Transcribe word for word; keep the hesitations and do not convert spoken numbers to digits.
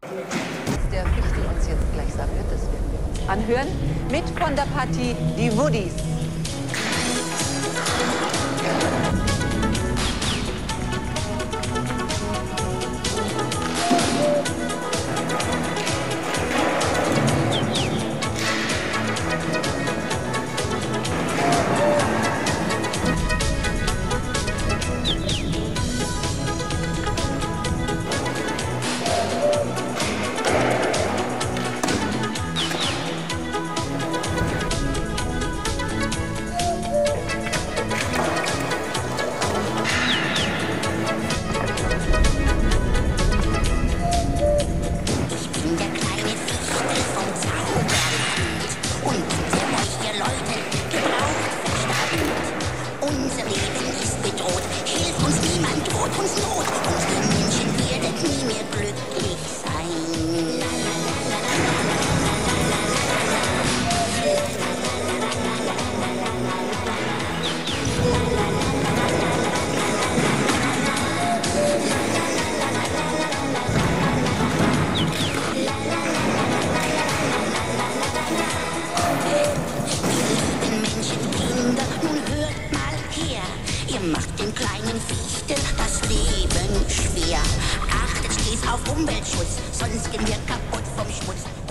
Was der Fichtel uns jetzt gleich serviert, das werden wir uns anhören. Mit von der Partie die Woodies. Unser Leben ist bedroht, hilft uns niemand, droht uns Not. Und wir Menschen werden nie mehr glücklich sein. La, la, la, la, la, ihr macht den kleinen Fichtel das Leben schwer. Achtet stets auf Umweltschutz, sonst gehen wir kaputt vom Schmutz.